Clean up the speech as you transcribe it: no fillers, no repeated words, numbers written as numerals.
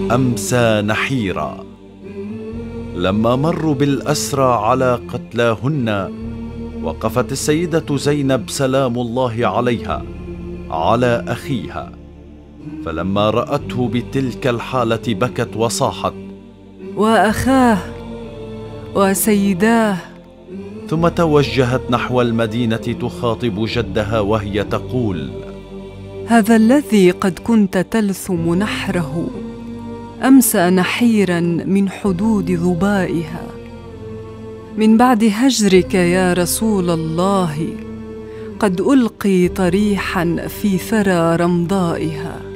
أمسى نحيرا. لما مروا بالأسرى على قتلاهن، وقفت السيدة زينب سلام الله عليها على أخيها، فلما رأته بتلك الحالة بكت وصاحت: وأخاه وسيداه. ثم توجهت نحو المدينة تخاطب جدها وهي تقول: هذا الذي قد كنت تلثم نحره أمسى نحيراً من حدود ظبائها. من بعد هجرك يا رسول الله قد ألقي طريحاً في ثرى رمضائها.